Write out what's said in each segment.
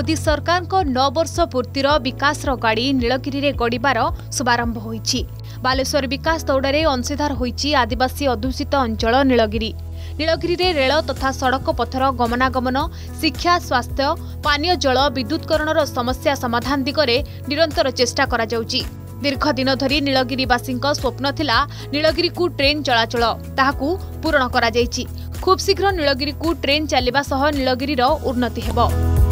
मोदी सरकार को 9 वर्ष पूर्तिर विकास गाड़ी नीलगिरी रे गड़िबार शुभारंभ होईछि। बालेश्वर विकास दौड़े अंशीदार होईछि आदिवासी अध्युषित अंचल नीलगिरी। नीलगिरी रे रेल तथा सड़क पथर गमनागमन, शिक्षा, स्वास्थ्य, पानीय जल, विद्युतकरण समस्या समाधान दिगरे निरंतर चेष्टा करा जाउछि। दीर्घ दिन धरी नीलगिरीवासी स्वप्न थिला नीलगिरी को ट्रेन चलाचल, ताहाकू पूरण करा जाइछि। खूब शीघ्र नीलगिरी को ट्रेन चलिबा सह नीलगिरीर उन्नति हेबो।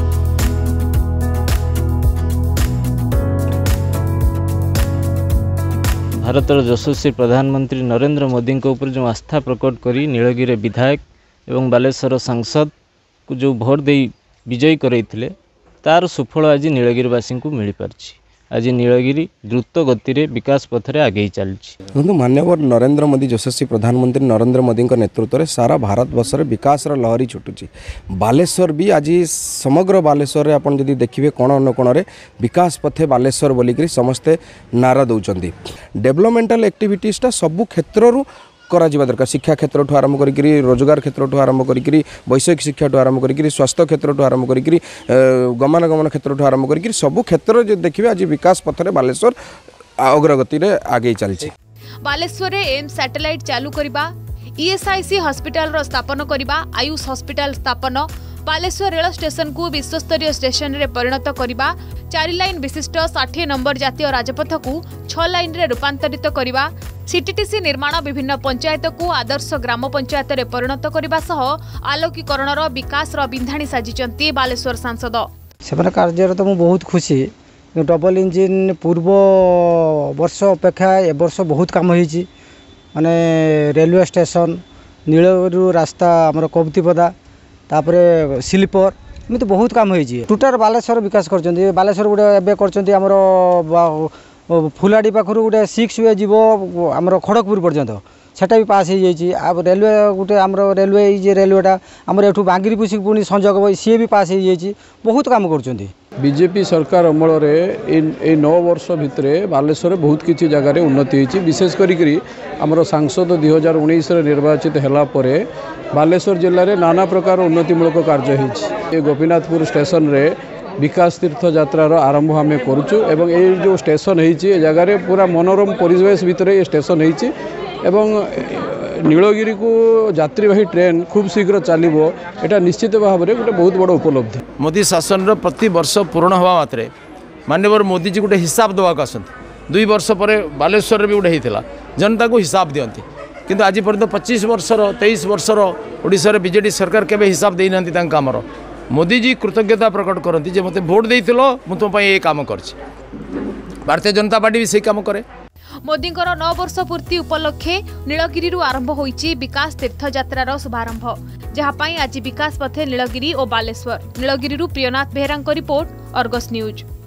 भारतर यशस्वी प्रधानमंत्री नरेंद्र मोदी को ऊपर जो आस्था प्रकट करी नीलगिरी विधायक एवं बालेश्वर सांसद को जो भोट दे विजयी करैथिले तार सुफल आज नीलगिरीवासी को मिल पारछि। आज नीलगिरी द्रुत गति रे विकास पथरे आगे चलछि। माननीय नरेंद्र मोदी यशस्वी प्रधानमंत्री नरेंद्र मोदी नेतृत्व में सारा भारत वर्ष में विकास लहरी छुटुची। बालेश्वर भी आज समग्र बालेश्वर आप देखिए कोण अनुकोण में विकास पथे बालेश्वर बोलिक समस्ते नारा दौरान। डेवलपमेंटल एक्टिविटीजटा सबू क्षेत्रु करा दरकार। शिक्षा क्षेत्र ठू आरंभ करी, रोजगार क्षेत्र ठू आरंभ करी, वैषयिक शिक्षा ठू आरंभ करी, स्वास्थ्य क्षेत्र ठू आरंभ करी, गमनागमन क्षेत्र ठू आरंभ करी सबू क्षेत्र देखिए आज विकास पथरे बालेश्वर अग्रगति रे आगे चलछि। बालेश्वर रे एम्स सैटेलाइट चालू करबा, ईएसआईसी हॉस्पिटल रो स्थापन करबा, आयुष हॉस्पिटल स्थापन, बालेश्वर रेल स्टेशन को विश्वस्तरीय स्टेशन रे परिणत करबा, 4 लाइन विशिष्ट 60 नंबर जातीय राजपथ को 6 लाइन रे रूपांतरित करबा, सीटीटीसी निर्माण, विभिन्न पंचायत को आदर्श ग्राम पंचायत रे परिणत करबा सह आलोकीकरण विकास बिंधाणी साजिचंती बालेश्वर सांसद। सेवन कार्य तो बहुत खुशी। डबल इंजिन पूर्व वर्ष अपेक्षा ए वर्ष बहुत काम होईची। माने रेलवे स्टेशन, नीलगिरी रास्ता, आमर कबतीपदा, तापरे स्लीपर एमती बहुत काम होईची। टोटल बालेश्वर विकास करचंती। बालेश्वर गुडे एबे करचंती आमर फुलाड़ी पाखरु गोटे 6 वे जीव आमर खड़गपुर पर्यंत सेटा भी पास हो जाइए। अब रेलवे गोटे आमर रेलवे जे रेलवेटा आमर एठू बांगिरी पुसी पुणी संजोग सी भी पास हो जाइए। बहुत काम करचंती। बीजेपी सरकार अमल ए 9 वर्ष भितर बालेश्वर बहुत किसी जगार उन्नति होती। विशेष करी आमर सांसद 2019 निर्वाचित होला परे बालेश्वर जिले में नाना प्रकार उन्नतिमूलक कार्य होती। गोपीनाथपुर स्टेशन रे विकास तीर्थ यात्रार आरंभ आम करुचु एवं ये जो स्टेशन होती जगार पूरा मनोरम परिवेश भितर ये स्टेशन होती एवं नीलगिरी को यात्रीवाही ट्रेन खूब शीघ्र चलो। यहाँ निश्चित भाव में गोटे बहुत बड़ उपलब्धि। मोदी शासन प्रति वर्ष पूर्ण हवा मात्रे माननीय मोदी जी गोटे हिसाब देवाक आसती। 2 वर्ष पर बालेश्वर भी गोटे होता जनता को हिसाब दिखती, किंतु आज पर्यंत 25 वर्षर 23 वर्षर ओडिशा बीजेडी सरकार केबे हिसाब देना कमर। मोदी जी कृतज्ञता प्रकट करती जे मते भोट देइथिलो मु तुम पई ए काम करछि। भारतीय जनता पार्टी भी से काम करे। मोदी 9 वर्ष पूर्ति उपलक्षे नीलगिरी आरंभ होईछि विकास तीर्थ यात्रार शुभारंभ, जहाँ आज विकास पथे नीलगिरी और Baleswar. Nilagiri Priyanath Behera report, Argus news.